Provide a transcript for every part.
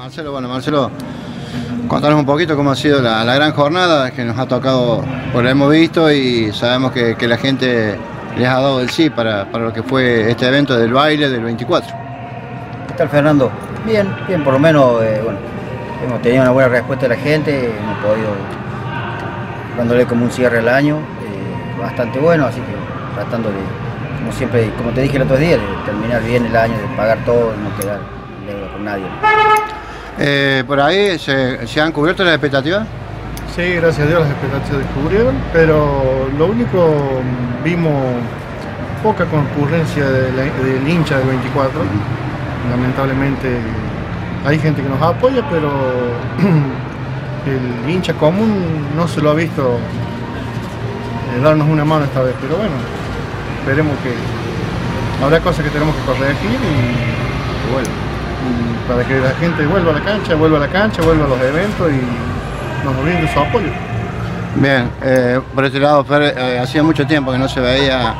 Marcelo, bueno, Marcelo, contanos un poquito cómo ha sido la gran jornada que nos ha tocado, por lo hemos visto y sabemos que la gente les ha dado el sí para lo que fue este evento del baile del 24. ¿Qué tal, Fernando? Bien, bien, por lo menos, bueno, hemos tenido una buena respuesta de la gente, hemos podido dándole como un cierre al año, bastante bueno, así que tratando de, como siempre, como te dije el otro día, de terminar bien el año, de pagar todo y no quedar deuda con nadie. ¿Por ahí se han cubierto las expectativas? Sí, gracias a Dios las expectativas se cubrieron, pero lo único, vimos poca concurrencia del hincha del 24. Lamentablemente hay gente que nos apoya, pero el hincha común no se lo ha visto darnos una mano esta vez, pero bueno, esperemos que habrá cosas que tenemos que corregir y bueno, para que la gente vuelva a la cancha, vuelva a los eventos y nos brinde su apoyo. Bien, por este lado, Fer, hacía mucho tiempo que no se veía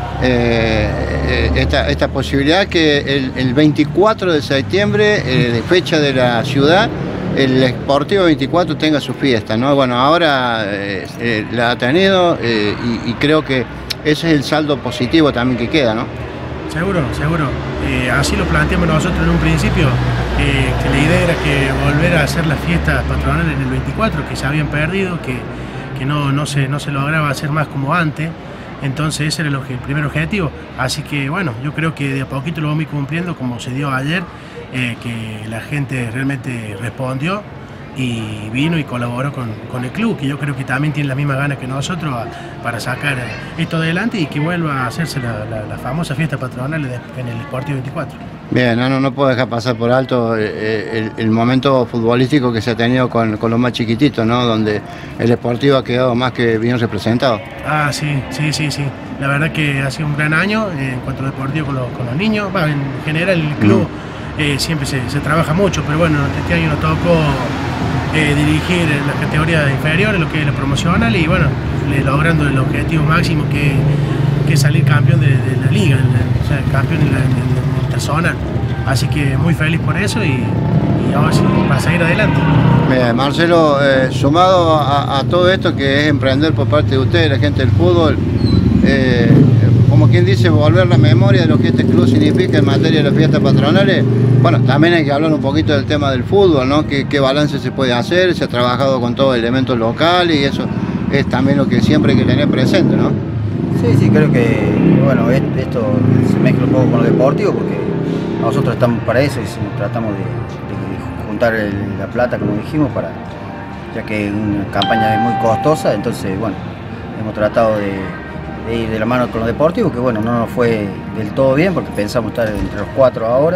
esta posibilidad que el 24 de septiembre, fecha de la ciudad, el Sportivo 24 tenga su fiesta, ¿no? Bueno, ahora la ha tenido y creo que ese es el saldo positivo también que queda, ¿no? Seguro, seguro. Así lo planteamos nosotros en un principio, que la idea era que volver a hacer las fiestas patronales en el 24, que se habían perdido, que no se lograba hacer más como antes. Entonces ese era el primer objetivo. Así que bueno, yo creo que de a poquito lo vamos a ir cumpliendo, como se dio ayer, que la gente realmente respondió y vino y colaboró con el club, que yo creo que también tiene las mismas ganas que nosotros para sacar esto adelante y que vuelva a hacerse la famosa fiesta patronal en el Sportivo 24. Bien, no puedo dejar pasar por alto el momento futbolístico que se ha tenido con los más chiquititos, ¿no? Donde el Sportivo ha quedado más que bien representado. Ah, sí. La verdad que ha sido un gran año en cuanto al deportivo con los niños. Bueno, en general el club siempre se trabaja mucho, pero bueno, este año nos tocó dirigir en las categorías inferiores, lo que es la promocional, y bueno, logrando el objetivo máximo que es salir campeón de la liga, o sea, campeón en la zona. Así que muy feliz por eso y ahora sí, para seguir adelante. Bien, Marcelo, sumado a todo esto que es emprender por parte de ustedes, la gente del fútbol, como quien dice, volver la memoria de lo que este club significa en materia de las fiestas patronales. Bueno, también hay que hablar un poquito del tema del fútbol, ¿no? ¿Qué balance se puede hacer? Se ha trabajado con todo el elemento local y eso es también lo que siempre hay que tener presente, ¿no? Sí, creo que bueno, esto se mezcla un poco con lo deportivo porque nosotros estamos para eso y tratamos de juntar la plata, como dijimos, ya que es una campaña muy costosa, entonces bueno, hemos tratado de ir de la mano con lo deportivo, que bueno, no nos fue del todo bien porque pensamos estar entre los 4 ahora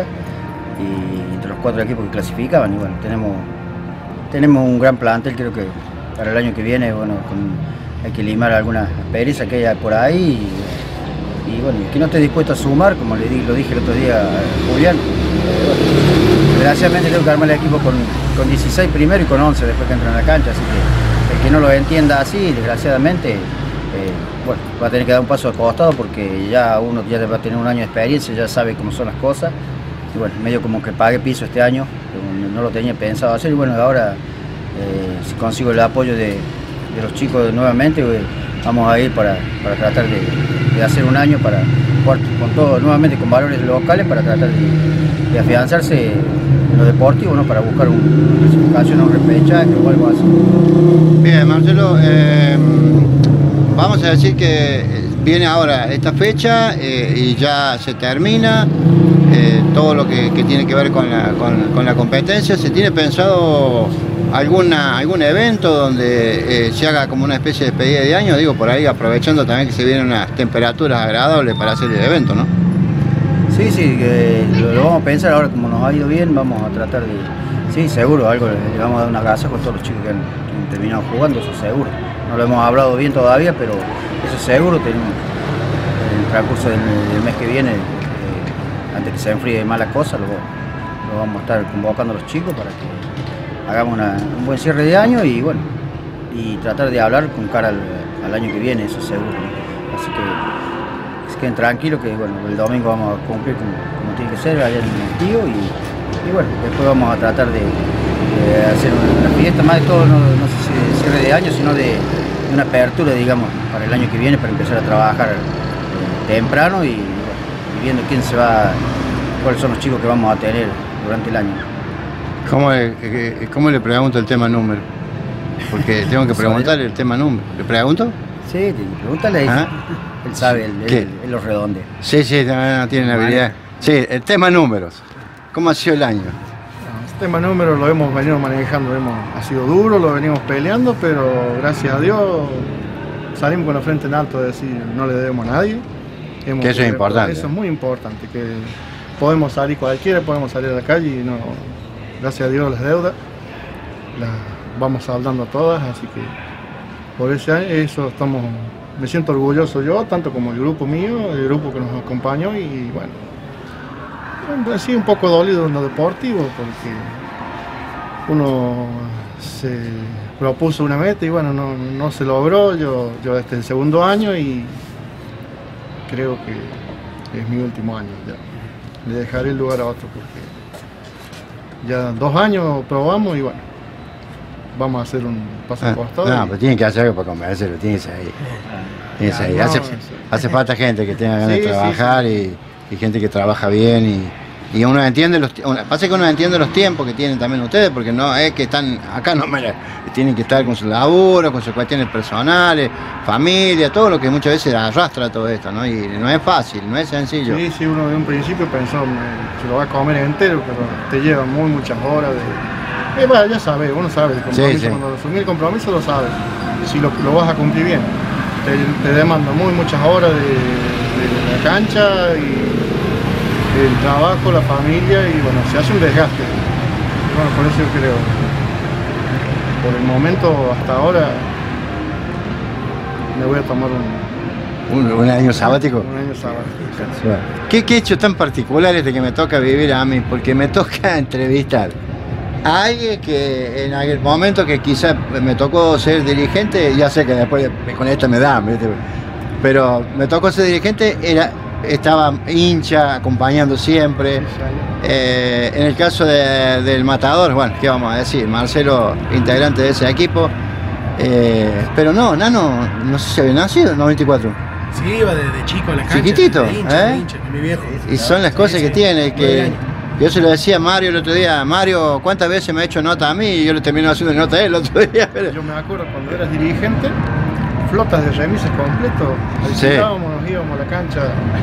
y entre los 4 equipos que clasificaban y bueno, tenemos un gran plantel, creo que para el año que viene, bueno, hay que limar algunas perezas que hay por ahí y bueno, que no esté dispuesto a sumar, como lo dije el otro día a Julián. Desgraciadamente tengo que armar el equipo con 16 primero y con 11 después que entran a la cancha, así que el que no lo entienda así, desgraciadamente, bueno, va a tener que dar un paso al costado porque ya uno ya va a tener un año de experiencia, ya sabe cómo son las cosas y bueno, medio como que pague piso este año, no lo tenía pensado hacer y bueno, ahora si consigo el apoyo de los chicos nuevamente, vamos a ir para tratar de hacer un año para jugar con todo, nuevamente con valores locales para tratar de afianzarse en lo deportivo, ¿no? Para buscar una clasificación o un repechaje o algo así. Bien, Marcelo, vamos a decir que viene ahora esta fecha y ya se termina todo lo que tiene que ver con la competencia. ¿Se tiene pensado algún evento donde se haga como una especie de despedida de año? Digo, por ahí aprovechando también que se vienen unas temperaturas agradables para hacer el evento, ¿no? Sí, lo vamos a pensar ahora, como nos ha ido bien, vamos a tratar de... Sí, seguro, algo le vamos a dar una gasa con todos los chicos que han terminado jugando, eso seguro. No lo hemos hablado bien todavía, pero eso seguro. En el transcurso del mes que viene, antes que se enfríe más la cosa, lo vamos a estar convocando a los chicos para que hagamos un buen cierre de año y bueno, y tratar de hablar con cara al año que viene, eso seguro, ¿no? Así que queden tranquilos que bueno, el domingo vamos a cumplir como tiene que ser allá en el tío Y bueno, después vamos a tratar de hacer una fiesta, más de todo, no sé si de cierre de año, sino de una apertura, digamos, para el año que viene, para empezar a trabajar temprano y viendo quién se va, cuáles son los chicos que vamos a tener durante el año. ¿Cómo le pregunto el tema número? Porque tengo que preguntarle el tema número. ¿Le pregunto? Sí, pregúntale. ¿Ah? Él sabe, él los redondea. Sí, no tiene la habilidad. Sí, el tema números. ¿Cómo ha sido el año? El tema número lo hemos venido manejando, ha sido duro, lo venimos peleando, pero gracias a Dios salimos con la frente en alto de decir no le debemos a nadie. Que eso es importante. Eso es muy importante, que podemos salir cualquiera, podemos salir a la calle y no, gracias a Dios las deudas las vamos saldando todas, así que por ese año eso me siento orgulloso yo, tanto como el grupo mío, el grupo que nos acompañó y bueno, sí un poco dolido en lo deportivo porque uno se propuso una meta y bueno, no se logró, yo este es el segundo año y creo que es mi último año ya. Le dejaré el lugar a otro porque ya 2 años probamos y bueno, vamos a hacer un paso al costado. No, pero tienen que hacer algo para convencerlo, tienes ahí. Hace falta gente que tenga ganas de trabajar y gente que trabaja bien y uno entiende pasa que uno entiende los tiempos que tienen también ustedes, porque no es que están acá, tienen que estar con su laburo, con sus cuestiones personales, familia, todo lo que muchas veces arrastra todo esto, ¿no? Y no es fácil, no es sencillo. Sí, uno de un principio pensó, se lo va a comer entero, pero te lleva muchas horas de... bueno, ya sabes, uno sabe el compromiso, sí. Cuando asumís el compromiso lo sabes, si lo vas a cumplir bien. Te demanda muchas horas de la cancha y el trabajo, la familia y bueno, se hace un desgaste. Bueno, por eso yo creo, por el momento hasta ahora me voy a tomar un año sabático. Un año sabático. ¿Qué hecho tan particular es de que me toca vivir a mí? Porque me toca entrevistar a alguien que en aquel momento que quizás me tocó ser dirigente, ya sé que después con esto me dan, ¿viste? Pero me tocó ser dirigente, estaba hincha, acompañando siempre. En el caso del Matador, bueno, ¿qué vamos a decir? Marcelo, integrante de ese equipo. Pero Nano, no sé si había nacido en 94. Sí, iba desde chico a la cancha. Chiquitito, de hincha, mi viejo. Y son las cosas que tiene, que yo se lo decía a Mario el otro día, Mario, ¿cuántas veces me ha hecho nota a mí? Y yo le terminé haciendo nota a él el otro día. Pero... Yo me acuerdo cuando eras dirigente, flotas de remises completos, nos íbamos a la cancha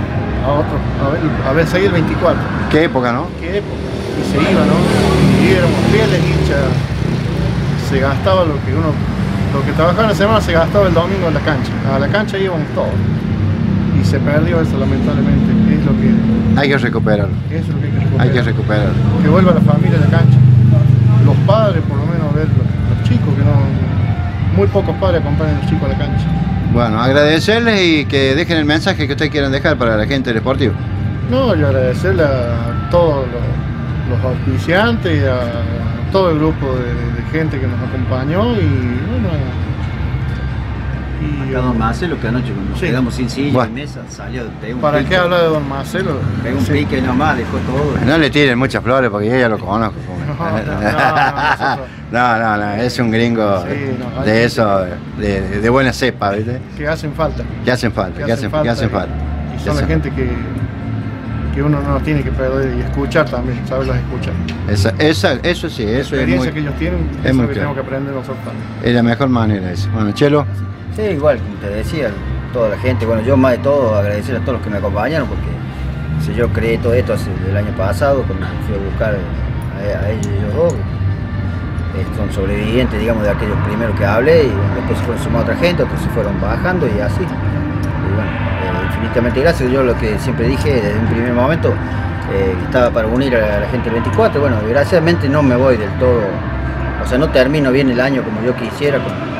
a ver seguir el 24. Qué época, ¿no? Qué época. Y se iba, ¿no? Y éramos fieles hinchas, se gastaba lo que trabajaba en la semana se gastaba el domingo en la cancha. A la cancha íbamos todos. Y se perdió eso lamentablemente, que es lo que... Hay que recuperarlo. Eso es lo que hay que recuperar. Hay que recuperarlo. Que vuelva la familia a la cancha. Los padres por lo menos ver los chicos, que no... Muy pocos padres acompañan a los chicos a la cancha. Bueno, agradecerles y que dejen el mensaje que ustedes quieran dejar para la gente del Sportivo. No, yo agradecerle a todos los auspiciantes y a todo el grupo de gente que nos acompañó y bueno... Don Marcelo, que anoche nos quedamos sin silla y mesa, salió de un ¿Para pique. qué hablar de Don Marcelo? Pegó un pique nomás, dejó todo. No le tiren muchas flores porque yo ya lo conozco. No, es un gringo de eso, de buena cepa, ¿viste? Que hacen falta. Que hacen falta. Y son la gente que uno no tiene que perder y escuchar también, saberlos escuchar. Eso sí, eso la experiencia es que ellos tienen, es eso muy que claro. tenemos que aprender nosotros también. Es la mejor manera esa. Bueno, Chelo. Sí, igual, como te decía, toda la gente, bueno, yo más de todo agradecer a todos los que me acompañaron porque si yo creé todo esto hace el año pasado, cuando fui a buscar a ellos dos, son sobrevivientes, digamos, de aquellos primeros que hablé y después se fueron sumando otra gente, otros se fueron bajando y así. Y bueno, infinitamente gracias, yo lo que siempre dije desde un primer momento, estaba para unir a la gente del 24, bueno, desgraciadamente no me voy del todo, o sea, no termino bien el año como yo quisiera, con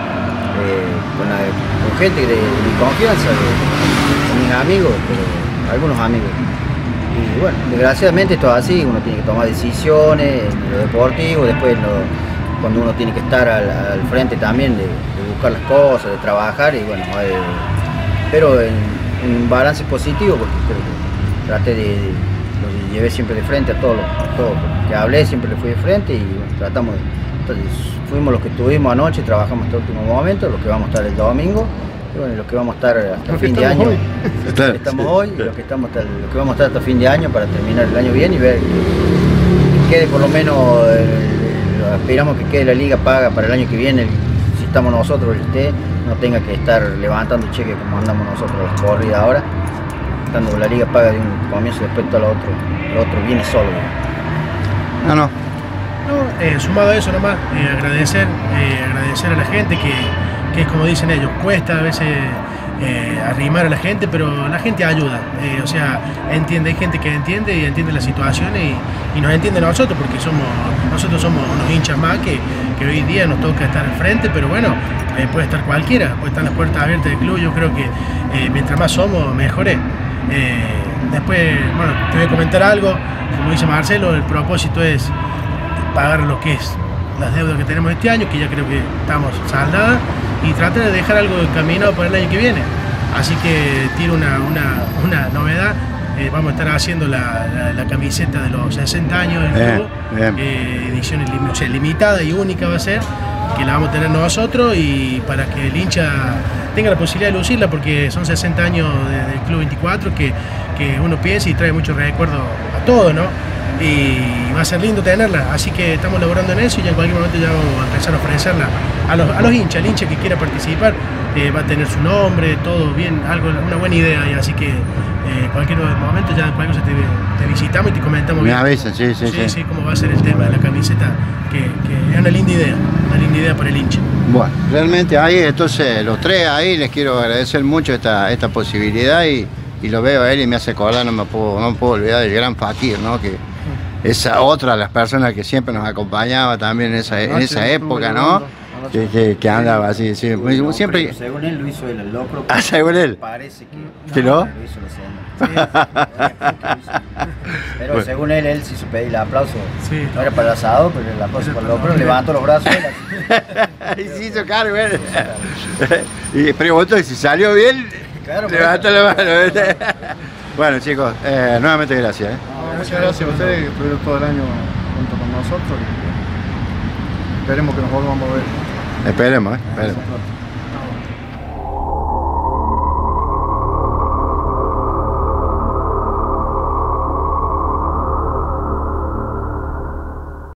gente de mi confianza, de mis amigos, pero algunos amigos. Y bueno, desgraciadamente esto es así, uno tiene que tomar decisiones en lo deportivo, después cuando uno tiene que estar al frente también de buscar las cosas, de trabajar, y bueno, pero en un balance positivo, porque creo que traté lo llevé siempre de frente a todo que hablé, siempre le fui de frente y bueno, tratamos de... Entonces fuimos los que estuvimos anoche, trabajamos hasta el último momento, los que vamos a estar el domingo, y bueno, los que vamos a estar hasta fin de año, los que estamos hoy, y los que vamos a estar hasta fin de año para terminar el año bien y ver que quede por lo menos, esperamos que quede la liga paga para el año que viene, si estamos nosotros, el esté, no tenga que estar levantando cheques como andamos nosotros las corridas ahora, estando la liga paga de un comienzo y después todo lo otro viene solo. No. Sumado a eso nomás, agradecer a la gente que es como dicen ellos, cuesta a veces arrimar a la gente, pero la gente ayuda, o sea, entiende, hay gente que entiende y entiende las situaciones y nos entiende a nosotros porque nosotros somos unos hinchas más que hoy en día nos toca estar al frente, pero bueno, puede estar cualquiera, puede estar las puertas abiertas del club, yo creo que mientras más somos, mejor es. Después, bueno, te voy a comentar algo, como dice Marcelo, el propósito es pagar lo que es las deudas que tenemos este año, que ya creo que estamos saldadas, y tratar de dejar algo encaminado para el año que viene. Así que tiro una novedad, vamos a estar haciendo la camiseta de los 60 años del club, edición limitada y única va a ser, que la vamos a tener nosotros y para que el hincha tenga la posibilidad de lucirla, porque son 60 años del Club 24 que uno piensa y trae muchos recuerdos a todos, ¿no? Y va a ser lindo tenerla, así que estamos laborando en eso y ya en cualquier momento ya vamos a empezar a ofrecerla a los hinchas. El hincha que quiera participar va a tener su nombre, todo bien, una buena idea, y así que en cualquier momento ya cualquier cosa te visitamos y te comentamos bien. Me avisan, sí, cómo va a ser el tema de la camiseta, que es una linda idea para el hincha. Bueno, realmente ahí, entonces los tres ahí les quiero agradecer mucho esta posibilidad y lo veo a él y me hace acordar, no me puedo olvidar del gran Fakir, ¿no? Que esa otra de las personas que siempre nos acompañaba también en esa época, ¿no? Que andaba así, siempre. Según él lo hizo el locro. Ah, según él. Parece que ¿Sí, no? lo hizo pero según él se hizo pedir el aplauso. Sí. No era para el asado, pero el aplauso para el locro, levantó los brazos. Y se hizo cargo, él. Y preguntó si salió bien. Claro, levanta la mano. Bueno, chicos, nuevamente gracias. Muchas gracias a ustedes que estuvieron todo el año junto con nosotros y esperemos que nos volvamos a ver. Esperemos.